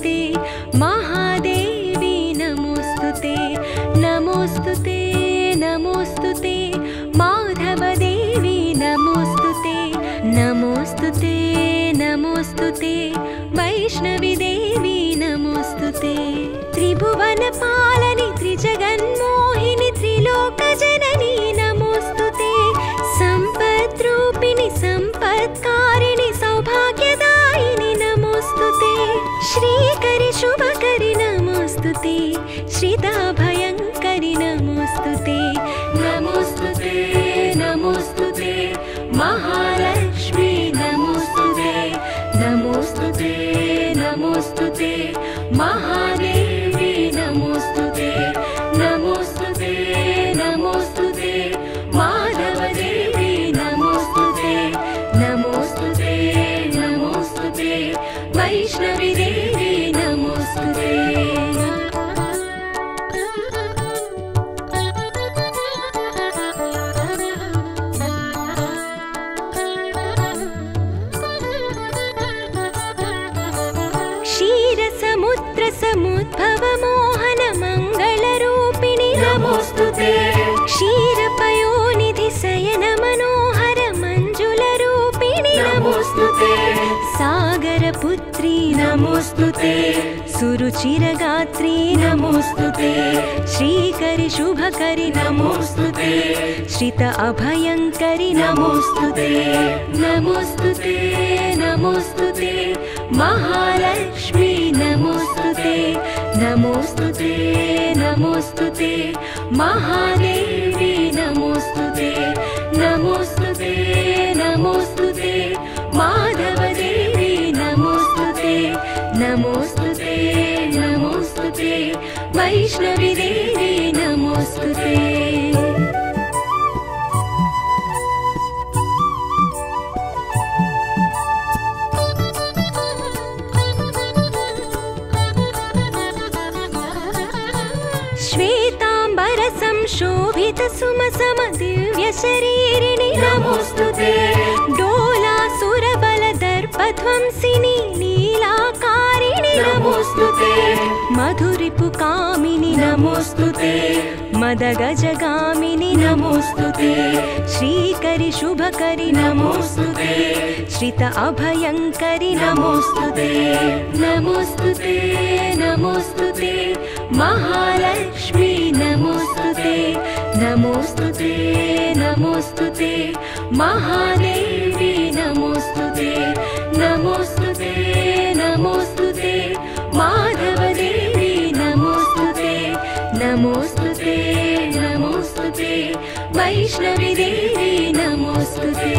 नमोस्तुते महादेवी नमोस्तुते नमोस्तुते नमोस्तुते माधवदेवी नमोस्तुते नमोस्तुते नमोस्तुते वैष्णवी देवी नमोस्तुते त्रिभुवनपालनि त्रिजगन्मोहिनि त्रिलोकजननी नमोस्तुते सम्पद्रूपिणि सम्पत्कारिणि सौभाग्यदायिनि नमोस्तुते श्रीकरि शुभकरि नमोस्तुते श्रिताभयङ्करि नमोस्तुते नमोस्तुते नमोस्तुते महालक्ष्मी नमोस्तुते नमोस्तुते नमोस्तुते महादेवी नमोस्तुते नमोस्तुते नमोस्तुते माधवदेवी नमोस्तुते नमोस्तुते नमोस्तुते वैष्णवी देवी नमोस्तुते समुद्भव मोहन मंगलरूपिणि नमोस्तुते क्षीरपयोनिधि शयन मनोहर मंजुलरूपिणि नमोस्तुते सागरपुत्री नमोस्तुते सुरुचिरगात्री नमोस्तुते श्रीकरि शुभकरि नमोस्तुते श्रित अभयङ्करि नमोस्तुते नमोस्तुते नमोस्तुते महालक्ष्मी नमोस्तुते नमोस्तुते नमोस्तुते महादेवी नमोस्तुते नमोस्तुते नमोस्तुते माधवदेवी नमोस्तुते नमोस्तुते नमोस्तुते वैष्णवी देवी नमोस्तुते शोभित सुमसम दिव्य शरीरिणि नमोस्तुते डोलासुरबल दर्पध्वंसिनी नीलाकारिणि नमोस्तुते मधुरिपुकामिनि नमोस्तुते मदगजगामिनि नमोस्तुते श्रीकरि शुभकरि नमोस्तुते श्रित अभयङ्करि नमोस्तुते नमोस्तुते नमोस्तुते महालक्ष्मी नमोस्तुते नमोस्तुते नमोस्तुते महादेवी नमोस्तुते नमोस्तुते नमोस्तुते माधवदेवी नमोस्तुते नमोस्तुते नमोस्तुते वैष्णवी देवी नमोस्तुते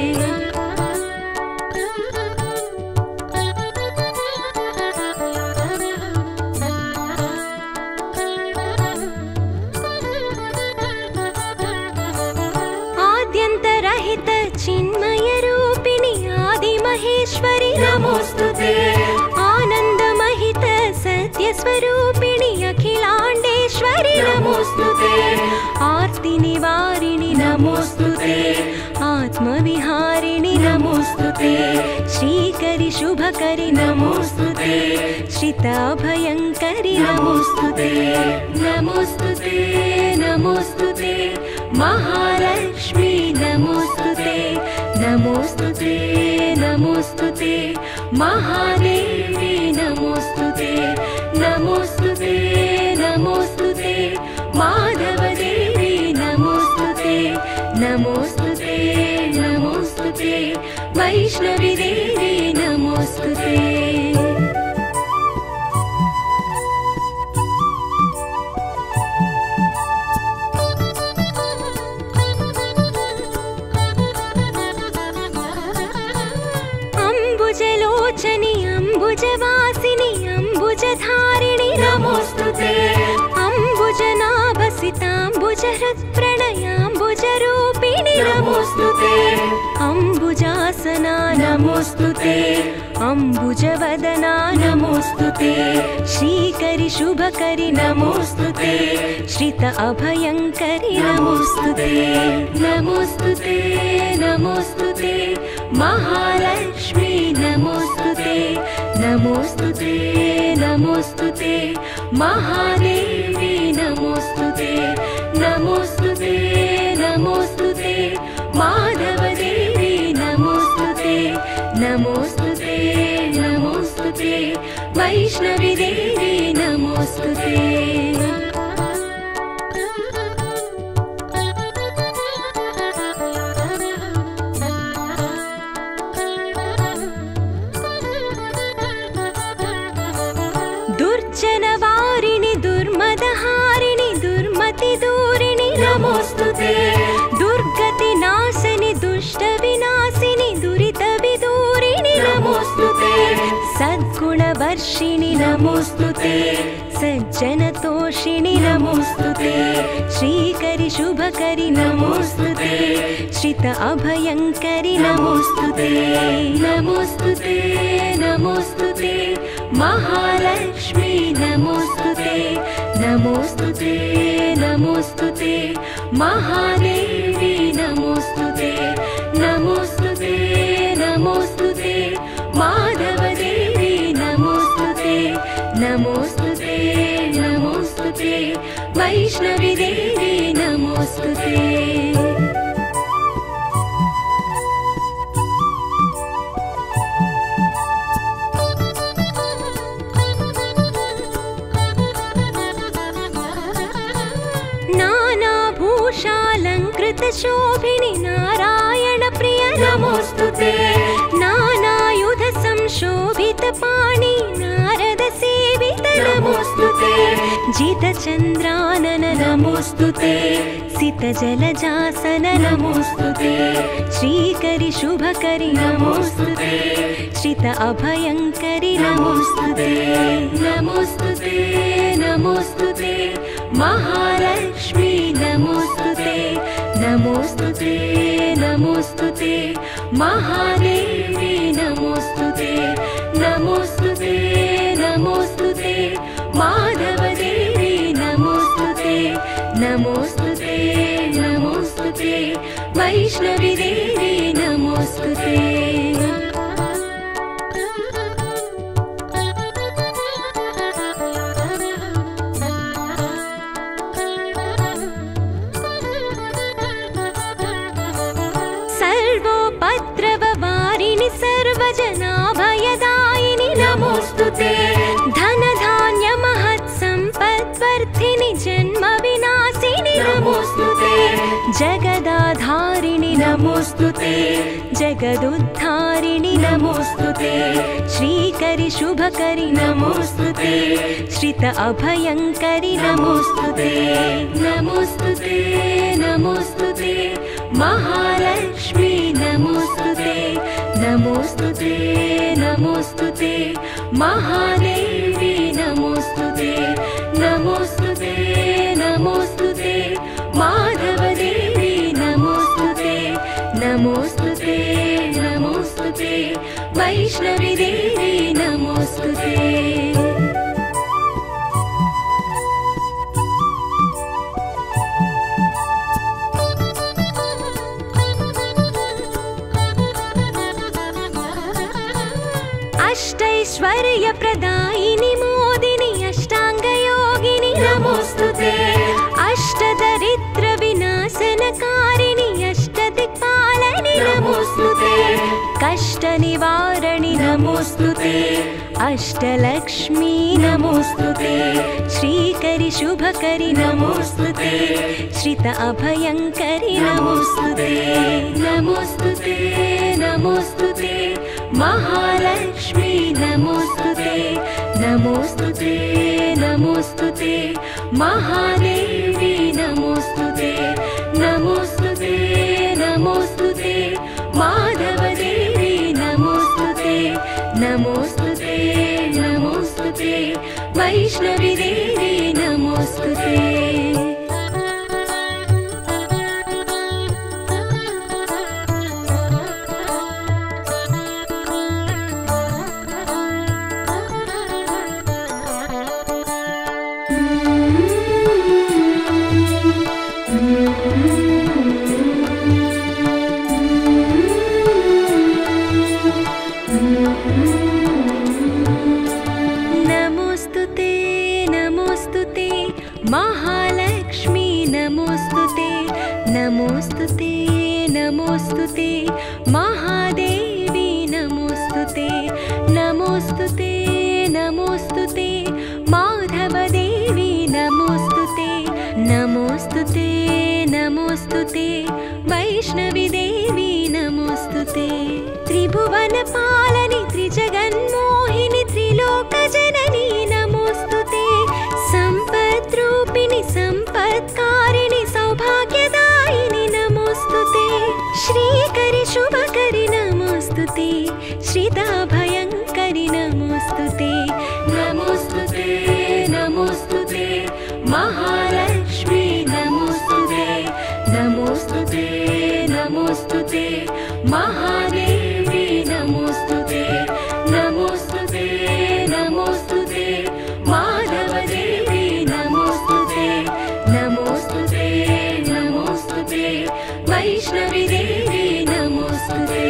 चिन्मयरूपिणि आदिमहेश्वरि नमोस्तुते आनन्दमहित सत्यस्वरूपिणि अखिलाण्डेश्वरि नमोस्तुते आर्तिनिवारिणि नमोस्तुते आत्मविहारिणि नमोस्तुते श्रीकरि शुभकरि नमोस्तुते श्रिताभयङ्करि नमोस्तुते नमोस्तुते नमोस्तुते महालक्ष्मी नमोस्तुते नमोस्तुते नमोस्तुते महादेवी नमोस्तुते नमोस्तुते नमोस्तुते माधवदेवी नमोस्तुते नमोस्तुते नमोस्तुते वैष्णवी देवी नमोस्तुते अम्बुजलोचनि अम्बुजवासिनि अम्बुजधारिणि नमोस्तुते अम्बुजनाभसिताम्बुजहृत्प्रणयाम्बुजरूपिणि नमोस्तुते अम्बुजासना नमोस्तुते अम्बुजवदना नमोस्तुते श्रीकरि शुभकरि नमोस्तुते श्रित अभयङ्करि नमोस्तुते नमोस्तुते नमोस्तुते महालक्ष्मी नमोस्तुते नमोस्तुते नमोस्तुते महादेवी नमोस्तुते नमोस्तुते नमोस्तुते माधवदेवी नमोस्तुते नमोस्तुते नमोस्तुते वैष्णवी देवी नमोस्तुते दुर्जनवारिणि दुर्मदहारिणि दुर्मतिदूरिणि नमोस्तुते दुर्गतिनाशनि दुष्टविनाशिनि दुरितविदूरिणि नमोस्तुते सद्गुणवर्षिणि नमोस्तुते सज्जनतोषिणि नमोस्तुते श्रीकरि शुभकरि नमोस्तुते श्रित अभयंकरि नमोस्तुते नमोस्तुते नमोस्तुते महालक्ष्मी नमोस्तुते नमोस्तुते नमोस्तुते महादेवी नमोस्तुते नमोस्तुते नमोस्तुते माधवदेवी नमोस्तुते नमोस्तुते नमोस्तुते वैष्णवी देवी नमोस्तुते शोभिनि नारायण प्रिय नमोस्तुते नानायुध संशोभित पाणि नारद सेवित नमोस्तुते जित चंद्रानन नमोस्तुते सित जलजासन नमोस्तुते श्रीकरि शुभकरि नमोस्तुते श्रित अभयंकरि नमोस्तुते नमोस्तुते नमोस्तुते महालक्ष्मी नमोस्तुते नमोस्तुते नमोस्तुते महादेवी नमोस्तुते नमोस्तुते नमोस्तुते माधवदेवी नमोस्तुते नमोस्तुते नमोस्तुते वैष्णवी देवी नमोस्तुते सर्वजनाभयदायिनि नमोस्तुते धनधान्य महत्सम्पद्वर्धिनि जन्म विनाशिनि नमोस्तुते जगदाधारिणि नमोस्तुते जगदुद्धारिणि नमोस्तुते श्रीकरि शुभकरि नमोस्तुते श्रित अभयंकरि नमोस्तुते नमोस्तुते नमोस्तुते महालक्ष्मी नमोस्तुते नमोस्तुते नमोस्तुते महादेवी नमोस्तुते नमोस्तुते नमोस्तुते माधवदेवी नमोस्तुते नमोस्तुते नमोस्तुते वैष्णवी देवी नमोस्तुते अष्टैश्वर्यप्रदायिनि मोदिनि अष्टाङ्गयोगिनि नमोस्तुते अष्टदरिद्रविनाशनकारिणि अष्टदिक्पालिनि नमोस्तुते कष्टनिवारणि नमोस्तुते अष्टलक्ष्मी नमोस्तुते श्रीकरि शुभकरि नमोस्तुते श्रित अभयंकरि नमोस्तुते नमोस्तुते नमोस्तुते महालक्ष्मी नमोस्तुते नमोस्तुते नमोस्तुते महादेवी नमोस्तुते नमोस्तुते नमोस्तुते माधवदेवी नमोस्तुते नमोस्तुते नमोस्तुते वैष्णवी देवी नमोस्तुते महालक्ष्मी नमोस्तुते नमोस्तुते नमोस्तुते महादेवी नमोस्तुते नमोस्तुते नमोस्तुते माधवदेवी नमोस्तुते नमोस्तुते नमोस्तुते वैष्णवी देवी नमोस्तुते त्रिभुवनपालनि त्रिजगन्मोहिनि त्रिलोकजननी नमोस्तुते सम्पद्रूपिणि सम्पत्कारिणि सौभाग्यदायिनि नमोस्तुते श्रीकरि शुभकरि नमोस्तुते श्रिताभयङ्करि नमोस्तुते नमोस्तुते नमोस्तुते महालक्ष्मी नमोस्तुते नमोस्तुते नमोस्तुते महादेवी नमोस्तुते नमोस्तुते नमोस्तुते माधवदेवी नमोस्तुते नमोस्तुते नमोस्तुते वैष्णवी देवी नमोस्तुते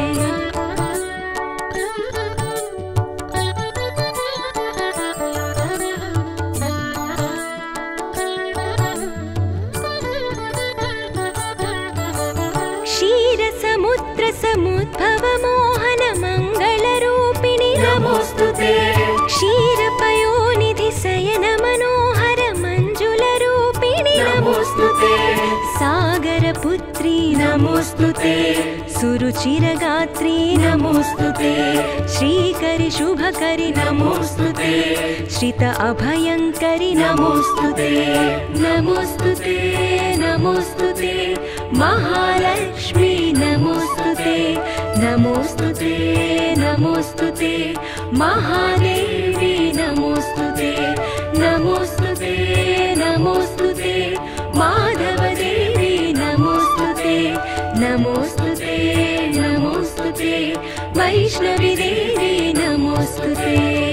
समुद्भवमोहन मङ्गलरूपिणि नमोस्तुते क्षीरपयोनिधि शयन मनोहर मञ्जुलरूपिणि नमोस्तुते सागरपुत्री नमोस्तुते सुरुचिरगात्री नमोस्तुते श्रीकरि शुभकरि नमोस्तुते श्रित अभयङ्करि नमोस्तुते नमोस्तुते नमोस्तुते महालक्ष्मी नमोस्तुते नमोस्तुते नमोस्तुते महादेवी नमोस्तुते नमोस्तुते नमोस्तुते माधवदेवी नमोस्तुते नमोस्तुते नमोस्तुते वैष्णवी देवी नमोस्तुते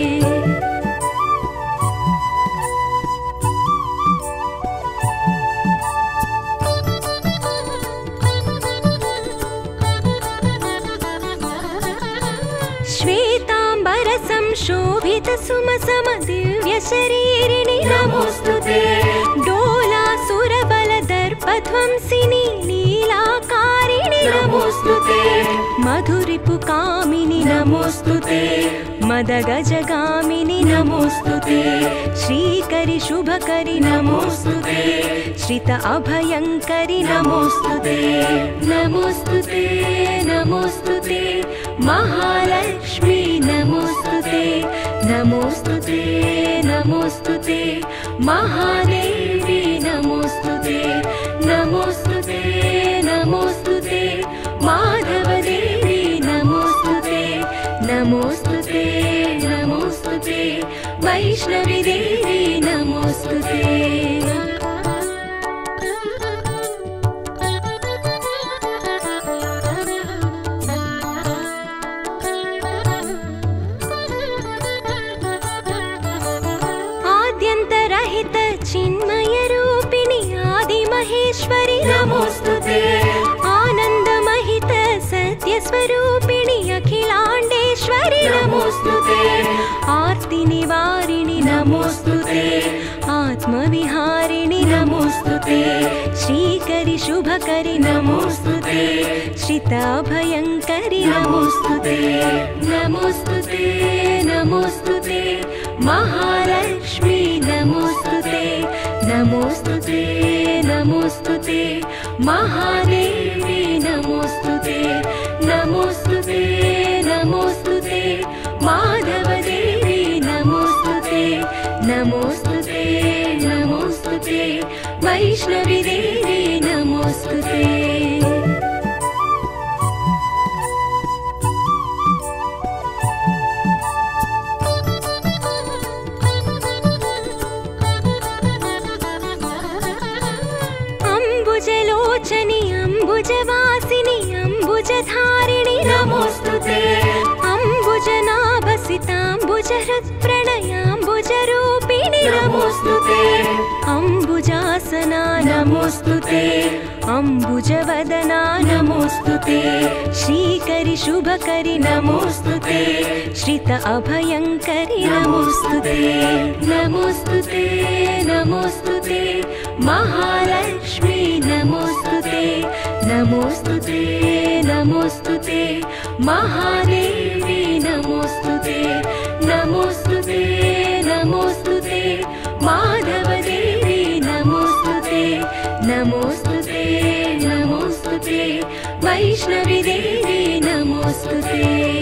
शोभित सुमसम दिव्य शरीरिणि नमोस्तुते डोलासुरबल दर्पध्वंसिनी लीलाकारिणि नमोस्तुते मधुरिपुकामिनि नमोस्तुते मदगजगामिनि नमोस्तुते श्रीकरि शुभकरि नमोस्तुते श्रित अभयङ्करि नमोस्तुते नमोस्तुते नमोस्तुते महालक्ष्मी नमोस्तुते नमोस्तुते नमोस्तुते महादेवी नमोस्तुते नमोस्तुते नमोस्तुते माधवदेवी नमोस्तुते नमोस्तुते नमोस्तुते वैष्णवी देवी नमोस्तुते चिन्मयरूपिणि आदिमहेश्वरि नमोस्तुते आनन्दमहित सत्यस्वरूपिणि अखिलाण्डेश्वरि नमोस्तुते आर्तिनिवारिणि नमोस्तुते आत्मविहारिणि नमोस्तुते श्रीकरि शुभकरि नमोस्तुते श्रिताभयङ्करि नमोस्तुते नमोस्तुते नमोस्तुते महालक्ष्मी नमोस्तुते नमोस्तुते नमोस्तुते महादेवी नमोस्तुते नमोस्तुते नमोस्तुते माधवदेवी नमोस्तुते नमोस्तुते नमोस्तुते वैष्णवी देवी नमोस्तुते अम्बुजलोचनि अम्बुजवासिनि अम्बुजधारिणि नमोस्तुते अम्बुजहृत्प्रणयाम्बुजरूपिणि नमोस्तुते अम्बुजासना नमोस्तुते अम्बुजवदना नमोस्तुते श्रीकरि शुभकरि नमोस्तुते श्रित अभयंकरि नमोस्तुते नमोस्तुते नमोस्तुते महालक्ष्मी नमोस्तुते नमोस्तुते नमोस्तुते महादेवी नमोस्तुते नमोस्तुते नमोस्तुते माधवदेवी नमोस्तुते नमोस्तुते नमोस्तुते वैष्णवी देवी नमोस्तुते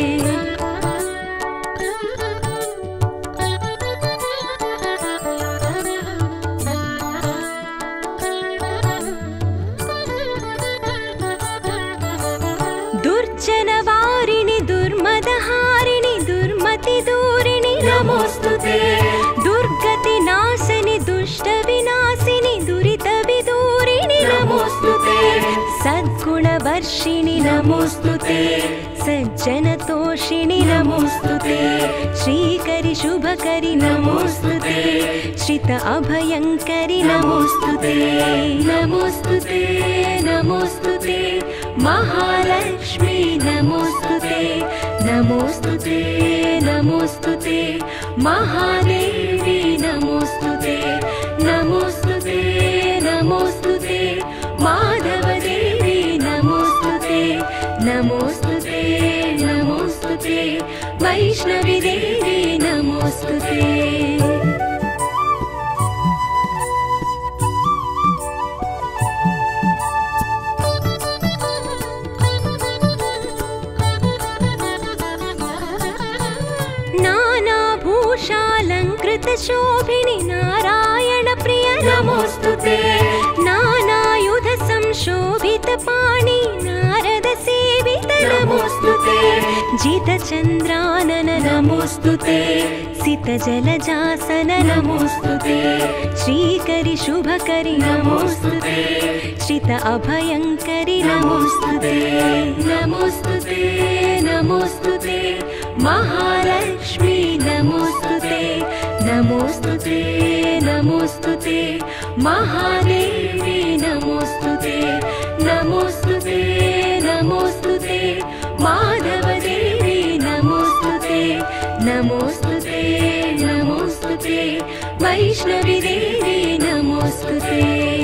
दुर्जनवारिणि दुर्मदहारिणि दुर्मतिदूरिणि नमोस्तुते दुर्गतिनाशनि दुष्टविनाशिनि दुरितविदूरिणि नमोस्तुते सद्गुणवर्षिणि नमोस्तुते सज्जनतोषिणि नमोस्तुते श्रीकरि शुभकरि नमोस्तुते श्रित अभयंकरि नमोस्तुते नमोस्तुते नमोस्तुते महालक्ष्मी नमोस्तुते नमोस्तुते नमोस्तुते महादेवी नमोस्तुते नमोस्तुते नमोस्तुते माधवदेवी नमोस्तुते नमोस्तुते नमोस्तुते वैष्णवी देवी नमोस्तुते शोभिनि नारायण प्रिय नमोस्तुते नानायुध संशोभित पाणि नारद सेवित नमोस्तुते जित चंद्रानन नमोस्तुते सित जलजासन नमोस्तुते श्रीकरि शुभकरि नमोस्तुते श्रित अभयंकरि नमोस्तुते नमोस्तुते नमोस्तुते महालक्ष्मी नमोस्तुते नमोस्तुते नमोस्तुते महादेवी नमोस्तुते नमोस्तुते नमोस्तुते माधवदेवी नमोस्तुते नमोस्तुते नमोस्तुते वैष्णवी देवी नमोस्तुते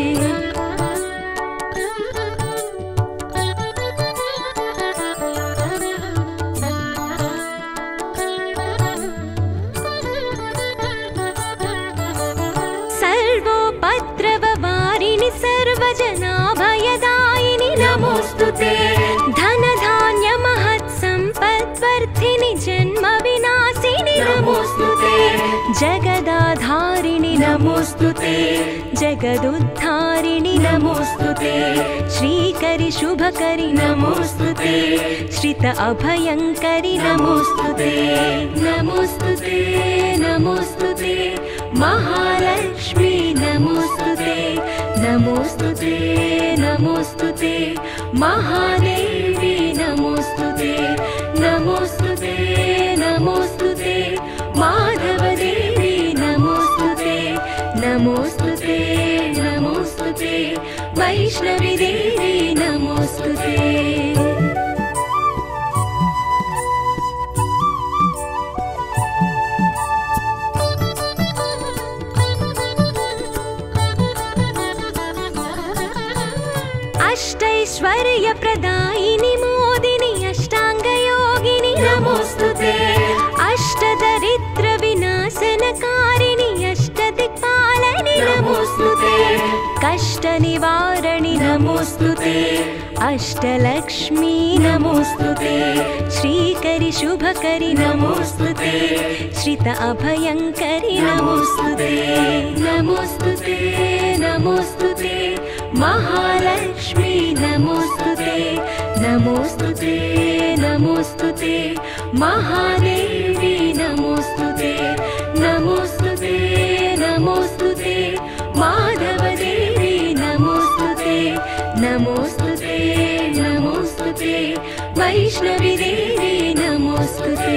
सर्वजनाभयदायिनि नमोस्तुते धनधान्य महत्सम्पद्वर्धिनि जन्म विनाशिनि नमोस्तुते जगदाधारिणि नमोस्तुते जगदुद्धारिणि नमोस्तुते श्रीकरि शुभकरि नमोस्तुते श्रित अभयंकरि नमोस्तुते नमोस्तुते नमोस्तुते महालक्ष्मी नमोस्तुते नमोस्तुते नमोस्तुते महादेवी नमोस्तुते नमोस्तुते नमोस्तुते माधवदेवी नमोस्तुते नमोस्तुते नमोस्तुते वैष्णवी देवी नमोस्तुते अष्टैश्वर्यप्रदायिनि मोदिनि अष्टाङ्गयोगिनि नमोस्तुते अष्टदरिद्रविनाशनकारिणि अष्टदिक्पालनि नमोस्तुते कष्टनिवारणि नमोस्तुते अष्टलक्ष्मी नमोस्तुते श्रीकरि शुभकरि नमोस्तुते श्रित अभयंकरि नमोस्तुते नमोस्तुते नमोस्तुते महालक्ष्मी नमोस्तुते नमोस्तुते नमोस्तुते महादेवी नमोस्तुते नमोस्तुते नमोस्तुते माधवदेवी नमोस्तुते नमोस्तुते नमोस्तुते वैष्णवी देवी नमोस्तुते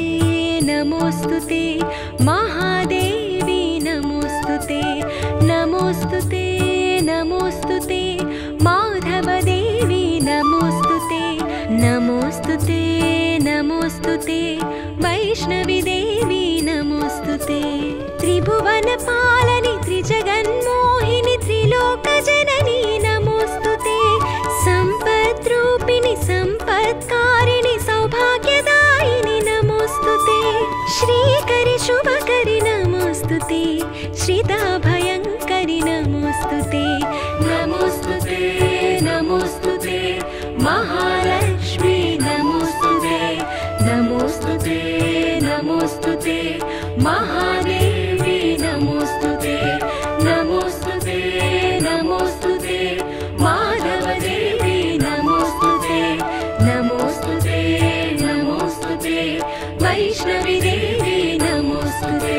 नमोस्तुते महादेवी नमोस्तुते नमोस्तुते नमोस्तुते माधवदेवी नमोस्तुते नमोस्तुते नमोस्तुते वैष्णवीदेवी नमोस्तुते त्रिभुवनपालनि त्रिजगन्मोहिनि त्रिलोकजननी नमोस्तुते सम्पद्रूपिणि सम्पत्कारिणि सौभाग्यदायिनि नमोस्तुते श्रीकरि शुभकरि नमोस्तुते श्रिताभयङ्करि नमोस्तुते नमोस्तुते नमोस्तुते महालक्ष्मी नमोस्तुते नमोस्तुते नमोस्तुते महादेवी नमोस्तुते नमोस्तुते नमोस्तुते माधवदेवी नमोस्तुते नमोस्तुते नमोस्तुते वैष्णवीदेवी नमोस्तुते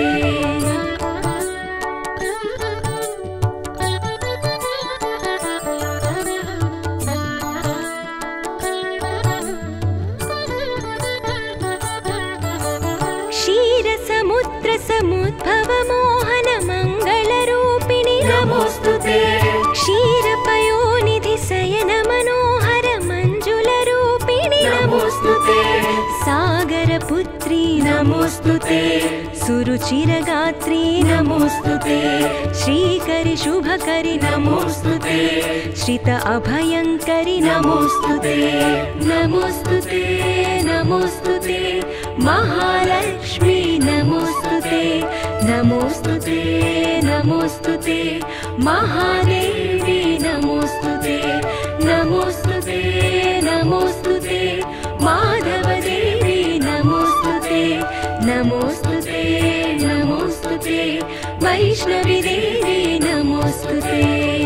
समुद्भवमोहन मङ्गलरूपिणि नमोस्तुते क्षीरपयोनिधि शयन मनोहर मञ्जुलरूपिणि नमोस्तुते सागरपुत्री नमोस्तुते सुरुचिरगात्री नमोस्तुते श्रीकरि शुभकरि नमोस्तुते श्रित अभयङ्करि नमोस्तुते नमोस्तुते नमोस्तुते महालक्ष्मी नमोस्तुते नमोस्तुते नमोस्तुते महादेवी नमोस्तुते नमोस्तुते नमोस्तुते माधवदेवी नमोस्तुते नमोस्तुते नमोस्तुते वैष्णवीदेवी नमोस्तुते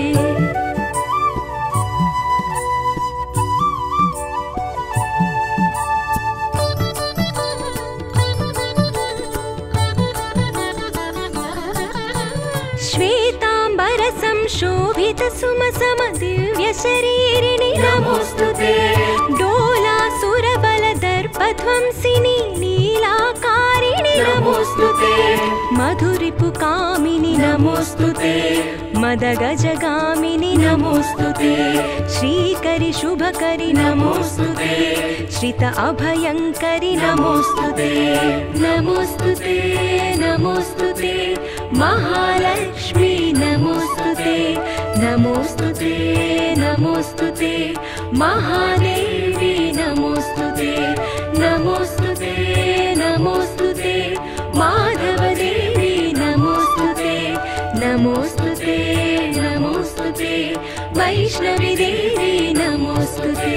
शोभित सुमसम दिव्य शरीरिणि नमोस्तुते डोलासुरबल दर्पध्वंसिनी नीलाकारिणि नमोस्तुते मधुरिपुकामिनि नमोस्तुते मदगजगामिनि नमोस्तुते श्रीकरि शुभकरि नमोस्तुते श्रित अभयङ्करि नमोस्तुते नमोस्तुते नमोस्तुते महालक्ष्मी नमोस्तुते नमोस्तुते नमोस्तुते महादेवी नमोस्तुते नमोस्तुते नमोस्तुते माधवदेवी नमोस्तुते नमोस्तुते नमोस्तुते वैष्णवीदेवी नमोस्तुते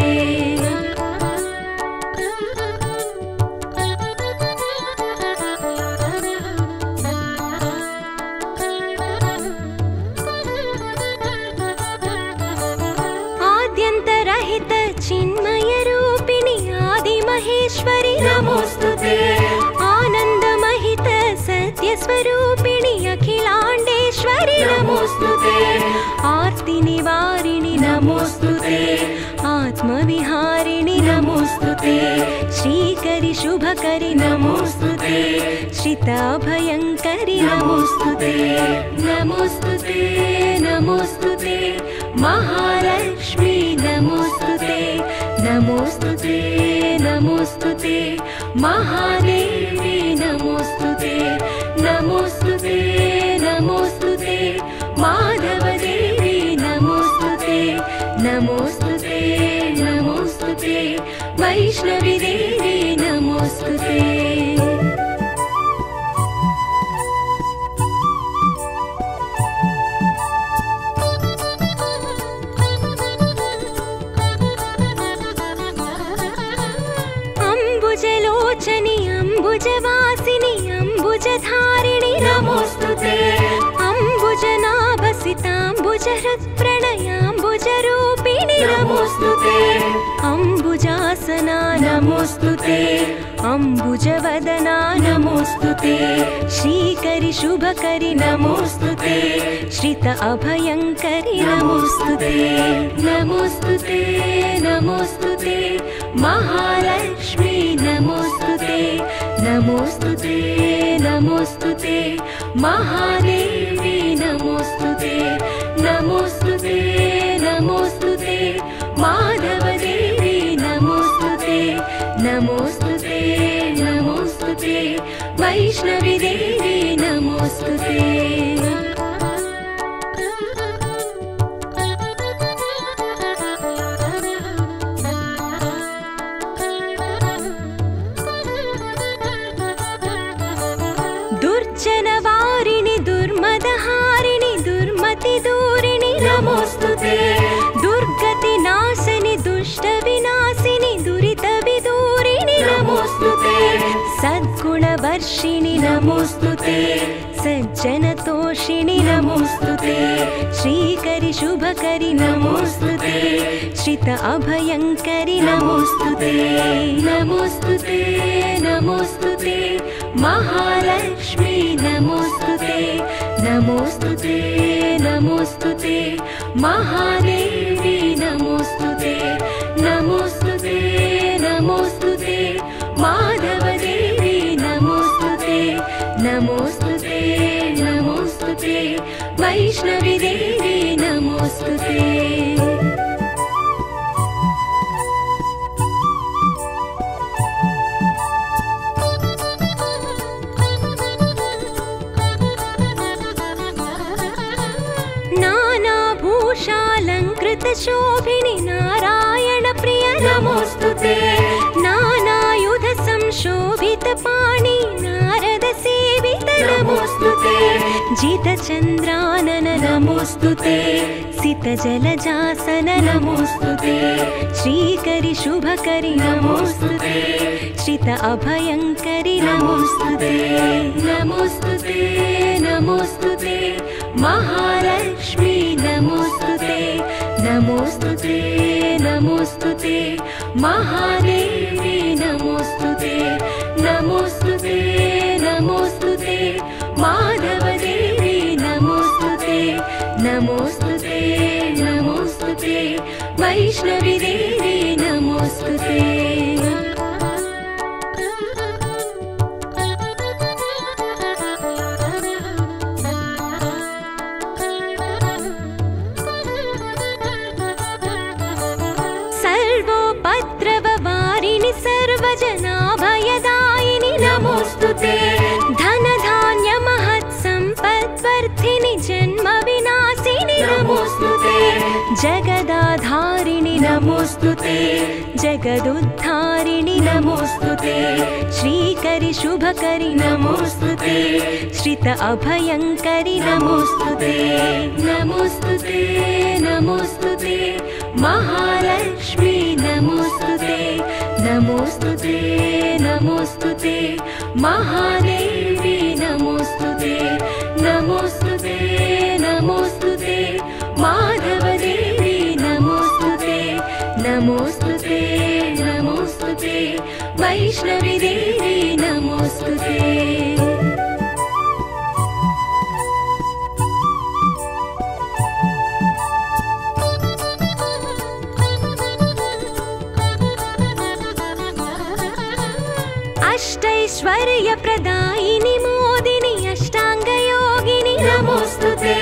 चिन्मयरूपिणि आदिमहेश्वरि नमोस्तुते आनन्दमहित सत्यस्वरूपिणि अखिलाण्डेश्वरि नमोस्तुते आर्तिनिवारिणि नमोस्तुते आत्मविहारिणि नमोस्तुते श्रीकरि शुभकरि नमोस्तुते श्रिताभयङ्करि नमोस्तुते नमोस्तुते नमोस्तुते महालक्ष्मी नमोस्तुते नमोस्तुते नमोस्तुते महादेवी नमोस्तुते नमोस्तुते नमोस्तुते माधवदेवी नमोस्तुते नमोस्तुते नमोस्तुते वैष्णवीदेवी नमोस्तुते अम्बुजलोचनि अम्बुजवासिनि अम्बुजधारिणि नमोस्तुते अम्बुजनाभसिताम्बुजहृत्प्रणयाम्बुजरूपिणि नमोस्तुते अम्बुजासना नमोस्तुते अम्बुजवदना नमोस्तुते श्रीकरि शुभकरि नमोस्तुते श्रित अभयङ्करि नमोस्तुते नमोस्तुते नमोस्तुते महालक्ष्मी नमोस्तुते नमोस्तुते नमोस्तुते महादेवी नमोस्तुते नमोस्तुते नमोस्तुते माधवदेवी नमोस्तुते नमोस्तुते नमोस्तुते वैष्णवी देवी नमोस्तुते दुर्जनवारिणि दुर्मदहारिणि दुर्मतिदूरिणि नमोस्तुते दुर्गतिनाशिनि दुष्टविनाशिनि दुरितविदूरिणि नमोस्तुते सद्गुणवर्षिणि नमोस्तुते सज्जनतोषिणि नमोस्तुते श्रीकरि शुभकरि नमोस्तुते श्रित अभयंकरि नमोस्तुते नमोस्तुते नमोस्तुते महालक्ष्मी नमोस्तुते नमोस्तुते नमोस्तुते महादेवी नमोस्तुते नमोस्तुते नमोस्तुते माधवदेवी नमोस्तुते नमोस्तुते नमोस्तुते वैष्णवी देवी नमोस्तुते शोभिनि नारायण प्रिय नमोस्तुते नानायुध संशोभित पाणि नारद सेवित नमोस्तुते जित चंद्रानन नमोस्तुते सित जलजासन नमोस्तुते श्रीकरि शुभकरि नमोस्तुते श्रित अभयंकरि नमोस्तुते नमोस्तुते नमोस्तुते महालक्ष्मी नमोस्तुते नमोस्तुते नमोस्तुते महादेवी नमोस्तुते नमोस्तुते नमोस्तुते माधवदेवी नमोस्तुते नमोस्तुते नमोस्तुते वैष्णवी देवी नमोस्तुते सर्वजनाभयदायिनि नमोस्तुते धनधान्य महत्सम्पद्वर्धिनि जन्म विनाशिनि नमोस्तुते जगदाधारिणि नमोस्तुते जगदुद्धारिणि नमोस्तुते श्रीकरि शुभकरि नमोस्तुते श्रित अभयंकरि नमोस्तुते नमोस्तुते नमोस्तुते महालक्ष्मी नमोस्तुते नमोस्तुते नमोस्तुते महादेवी नमोस्तुते नमोस्तुते नमोस्तुते माधवदेवी नमोस्तुते नमोस्तुते नमोस्तुते वैष्णवी देवी नमोस्तुते अष्टैश्वर्यप्रदायिनि मोदिनि अष्टाङ्गयोगिनि नमोस्तुते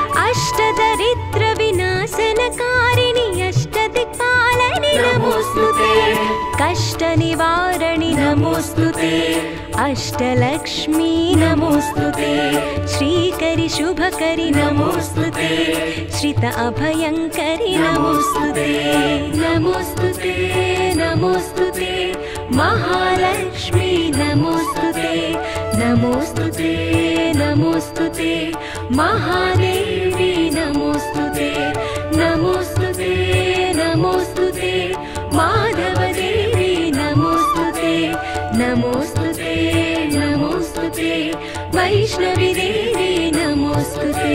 अष्टदरिद्रविनाशनकारिणि अष्टदिक्पालनि नमोस्तुते कष्टनिवारणि नमोस्तुते अष्टलक्ष्मी नमोस्तुते श्रीकरि शुभकरि नमोस्तुते श्रित अभयंकरि नमोस्तुते नमोस्तुते नमोस्तुते महालक्ष्मी नमोस्तुते नमोस्तुते नमोस्तुते महादेवी नमोस्तुते नमोस्तुते नमोस्तुते माधवदेवी नमोस्तुते नमोस्तुते नमोस्तुते वैष्णवी देवी नमोस्तुते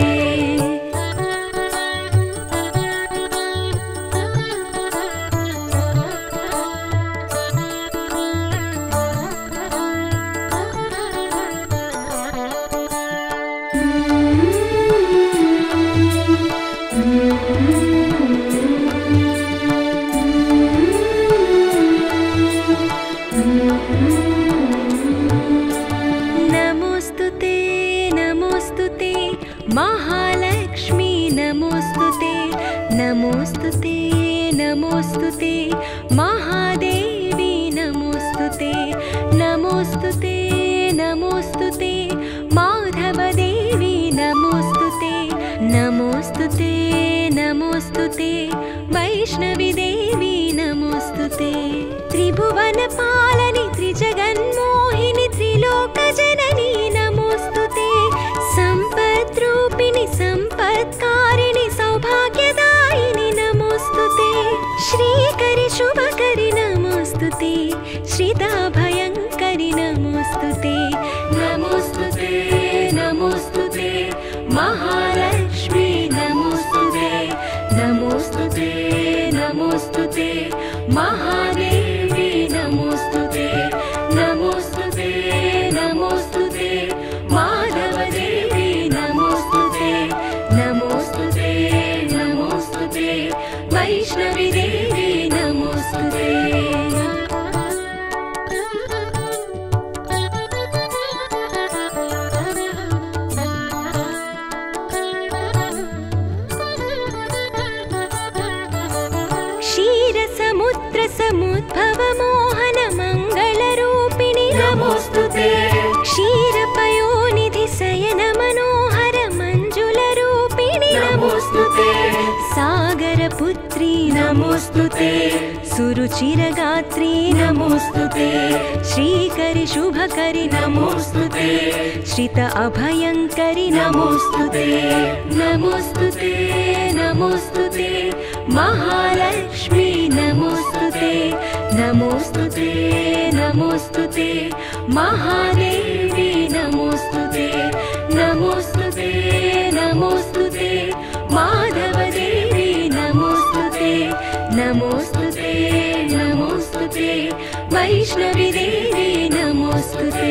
महालक्ष्मी नमोस्तुते नमोस्तुते नमोस्तुते महादेवी नमोस्तुते नमोस्तुते नमोस्तुते माधवदेवी नमोस्तुते नमोस्तुते नमोस्तुते वैष्णवी देवी नमोस्तुते त्रिभुवनपालनि त्रिजगन्मोहिनि त्रिलोकजननी नमोस्तुते सम्पद्रूपिणि सम्पत्कारिणि सौभाग्यदायिनि नमोस्तुते श्रीकरि शुभकरि नमोस्तुते श्रिताभयङ्करि नमोस्तुते नमोस्तुते नमोस्तुते महालक्ष्मी नमोस्तुते नमोस्तुते नमोस्तुते महादेवी नमोस्तुते नमोस्तुते नमोस्तुते माधवदेवी नमोस्तुते नमोस्तुते नमोस्तुते वैष्णवी देवी नमोस्तुते समुद्भवमोहन मङ्गलरूपिणि नमोस्तुते क्षीरपयोनिधि शयन मनोहर मञ्जुलरूपिणि नमोस्तुते सागरपुत्री नमोस्तुते सुरुचिरगात्री नमोस्तुते श्रीकरि शुभकरि नमोस्तुते श्रित अभयङ्करि नमोस्तुते नमोस्तुते नमोस्तुते महालक्ष्मी नमोस्तुते नमोस्तुते नमोस्तुते महादेवी नमोस्तुते नमोस्तुते नमोस्तुते माधवदेवी नमोस्तुते नमोस्तुते नमोस्तुते वैष्णवी देवी नमोस्तुते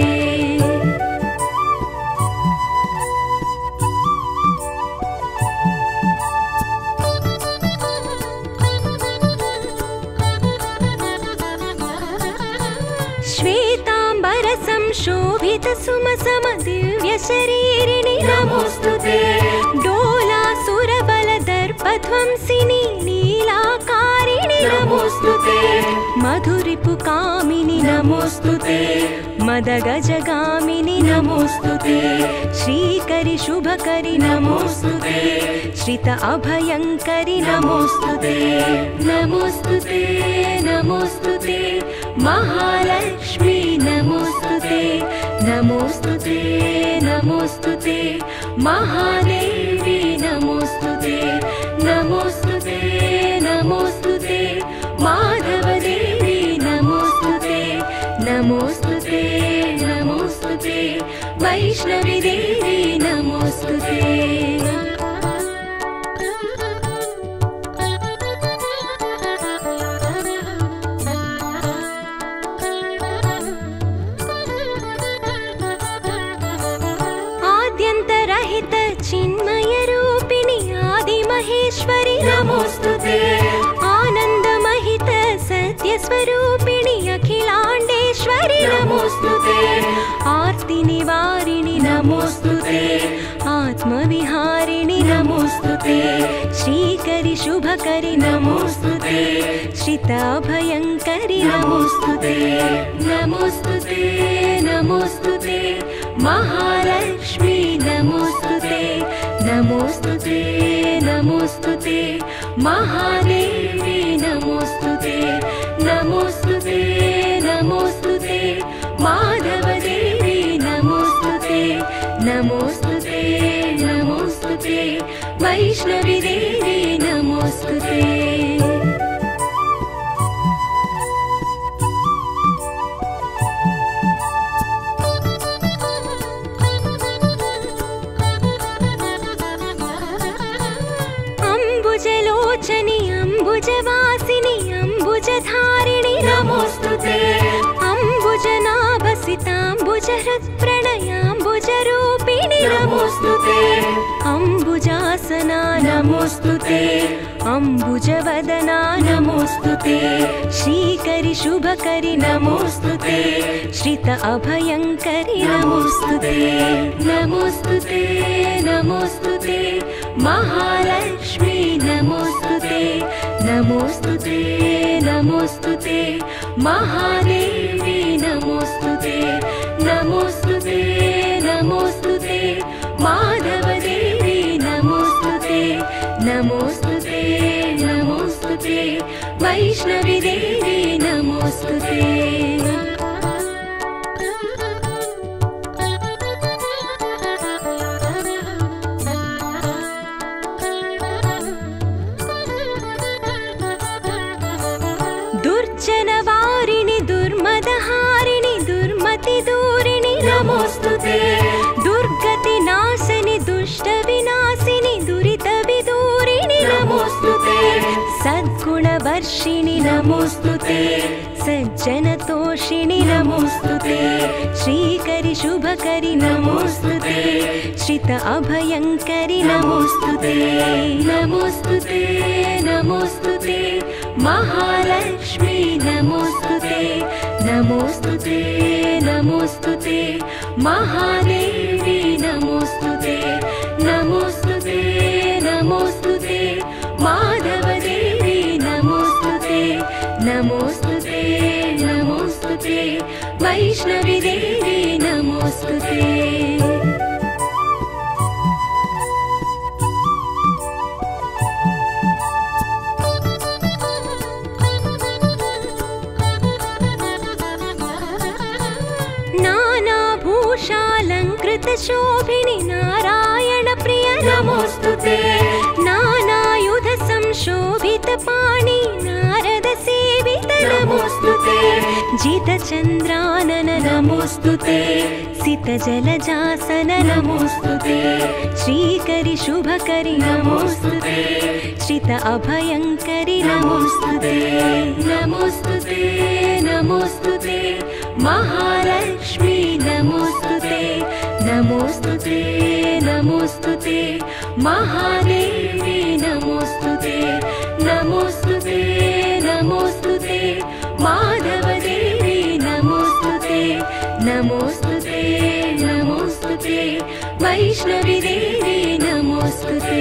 शोभित सुमसम दिव्य शरीरिणि नमोस्तुते डोलासुरबल दर्पध्वंसिनी नीलाकारिणि नमोस्तुते मधुरिपुकामिनि नमोस्तुते मदगजगामिनि नमोस्तुते श्रीकरि शुभकरि नमोस्तुते श्रित अभयङ्करि नमोस्तुते नमोस्तुते नमोस्तुते महालक्ष्मी नमोस्तुते नमोस्तुते नमोस्तुते महादेवी नमोस्तुते नमोस्तुते नमोस्तुते माधवदेवी नमोस्तुते नमोस्तुते नमोस्तुते वैष्णवी देवी नमोस्तुते चिन्मयरूपिणि आदिमहेश्वरि नमोस्तुते आनन्दमहित सत्यस्वरूपिणि अखिलाण्डेश्वरि नमोस्तुते आर्तिनिवारिणि नमोस्तुते आत्मविहारिणि नमोस्तुते श्रीकरि शुभकरि नमोस्तुते श्रिताभयङ्करि नमोस्तुते नमोस्तुते नमोस्तुते महालक्ष्मी नमोस्तुते नमोस्तुते नमोस्तुते महादेवी नमोस्तुते नमोस्तुते नमोस्तुते माधवदेवी नमोस्तुते नमोस्तुते नमोस्तुते वैष्णवी देवी नमोस्तुते अम्बुजलोचनि अम्बुजवासिनि अम्बुजधारिणि नमोस्तुते अम्बुजनाभसिताम्बुजहृत्प्रणयाम्बुजरूपिणि तारिणि नमोस्तुते अम्बुजासना नमोस्तुते अम्बुजवदना नमोस्तुते श्रीकरि शुभकरि नमोस्तुते श्रित अभयंकरि नमोस्तुते नमोस्तुते नमोस्तुते महालक्ष्मी नमोस्तुते नमोस्तुते नमोस्तुते महादेवी नमोस्तुते नमोस्तुते नमोस्तुते माधवदेवी नमोस्तुते नमोस्तुते नमोस्तुते वैष्णवी देवी नमोस्तुते दुर्जनवारिणि दुर्मदहारिणि दुर्मतिदूरिणि नमोस्तुते दुर्गतिनाशिनि दुष्टविनाशिनि दुरितविदूरिणि नमोस्तुते सद्गुणवर्षिणि नमोस्तुते सज्जनतोषिणि नमोस्तुते श्रीकरि शुभकरि नमोस्तुते श्रित अभयंकरि नमोस्तुते नमोस्तुते नमोस्तुते महालक्ष्मी नमोस्तुते नमोस्तुते नमोस्तुते महादेवी नमोस्तुते नमोस्तुते नमोस्तुते माधवदेवी नमोस्तुते नमोस्तुते नमोस्तुते वैष्णवी देवी नमोस्तुते शोभिनि नारायण प्रिय नमोस्तुते नानायुध संशोभित पाणि नारद सेवित नमोस्तुते जित चंद्रानन नमोस्तुते सित जलजासन नमोस्तुते श्रीकरि शुभकरि नमोस्तुते श्रित अभयंकरि नमोस्तुते नमोस्तुते नमोस्तुते महालक्ष्मी नमोस्तुते नमोस्तुते नमोस्तुते महादेवी नमोस्तुते नमोस्तुते नमोस्तुते माधवदेवी नमोस्तुते नमोस्तुते नमोस्तुते वैष्णवी देवी नमोस्तुते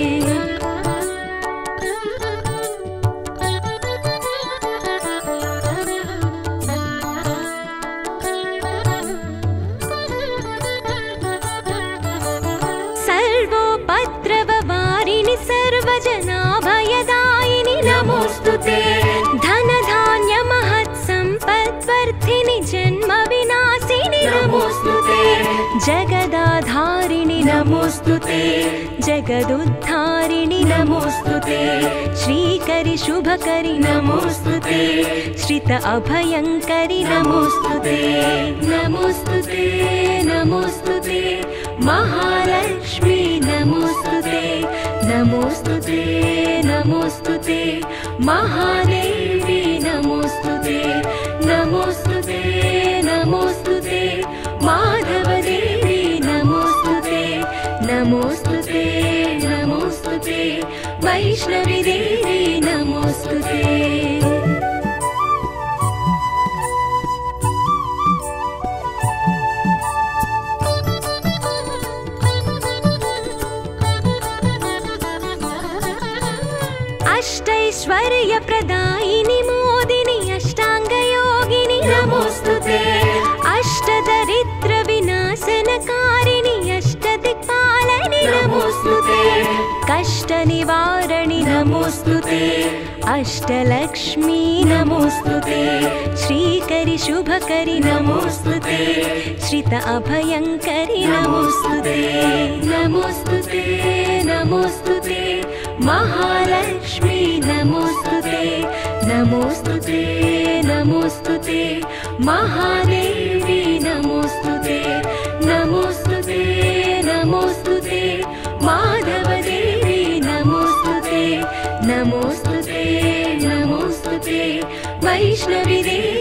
सर्वजनाभयदायिनि नमोस्तुते धनधान्य महत्सम्पद्वर्धिनि जन्म विनाशिनि नमोस्तुते जगदाधारिणि नमोस्तुते जगदुद्धारिणि नमोस्तुते श्रीकरि शुभकरि नमोस्तुते श्रित अभयंकरि नमोस्तुते नमोस्तुते नमोस्तुते महालक्ष्मी नमोस्तुते नमोस्तुते नमोस्तुते महादेवी नमोस्तुते नमोस्तुते नमोस्तुते माधवदेवी नमोस्तुते नमोस्तुते नमोस्तुते वैष्णवी देवी नमोस्तुते अष्टैश्वर्यप्रदायिनि मोदिनि अष्टाङ्गयोगिनि नमोस्तुते अष्टदरिद्रविनाशनकारिणि अष्टदिक्पालनि नमोस्तुते कष्टनिवारणि नमोस्तुते अष्टलक्ष्मी नमोस्तुते श्रीकरि शुभकरि नमोस्तुते श्रित अभयंकरि नमोस्तुते नमोस्तुते नमोस्तुते महालक्ष्मी नमोस्तुते नमोस्तुते नमोस्तुते महादेवी नमोस्तुते नमोस्तुते नमोस्तुते माधवदेवी नमोस्तुते नमोस्तुते नमोस्तुते वैष्णवी देवी